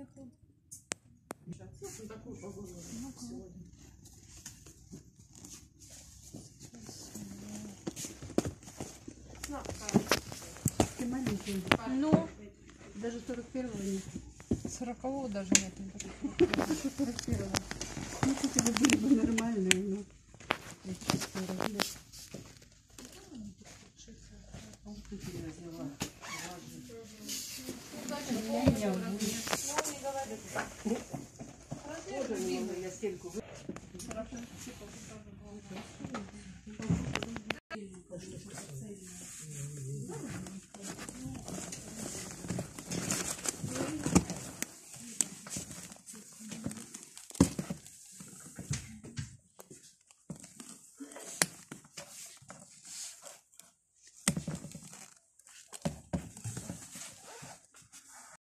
приехал. Такую погоду сегодня. Ты маленький. Ну, Даже 41-го нет. 40-го даже нет. 41-го. Ну, хотя бы были бы нормальные, но... Я стельку